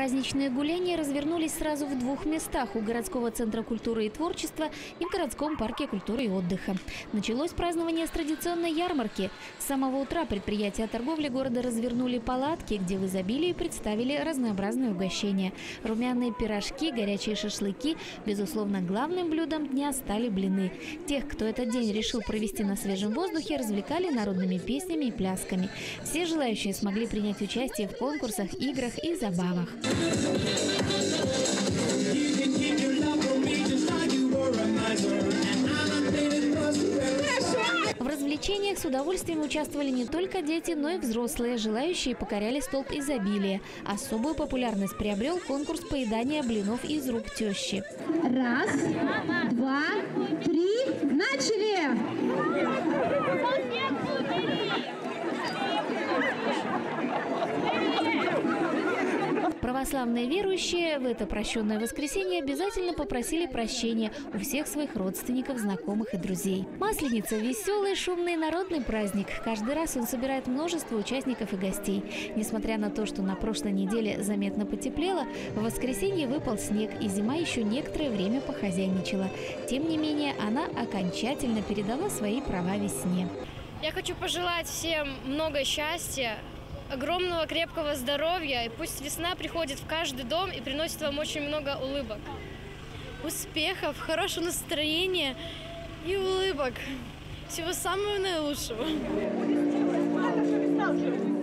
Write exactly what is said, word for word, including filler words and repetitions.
Праздничные гуляния развернулись сразу в двух местах – у городского центра культуры и творчества и в городском парке культуры и отдыха. Началось празднование с традиционной ярмарки. С самого утра предприятия торговли города развернули палатки, где в изобилии представили разнообразные угощения. Румяные пирожки, горячие шашлыки. Безусловно, главным блюдом дня стали блины. Тех, кто этот день решил провести на свежем воздухе, развлекали народными песнями и плясками. Все желающие смогли принять участие в конкурсах, играх и забавах. В развлечениях с удовольствием участвовали не только дети, но и взрослые. Желающие покоряли столб изобилия. Особую популярность приобрел конкурс поедания блинов из рук тещи. Раз, два, три, начали! Православные верующие в это прощенное воскресенье обязательно попросили прощения у всех своих родственников, знакомых и друзей. Масленица – веселый, шумный народный праздник. Каждый раз он собирает множество участников и гостей. Несмотря на то, что на прошлой неделе заметно потеплело, в воскресенье выпал снег, и зима еще некоторое время похозяйничала. Тем не менее, она окончательно передала свои права весне. Я хочу пожелать всем много счастья, огромного крепкого здоровья, и пусть весна приходит в каждый дом и приносит вам очень много улыбок. Успехов, хорошего настроения и улыбок. Всего самого наилучшего.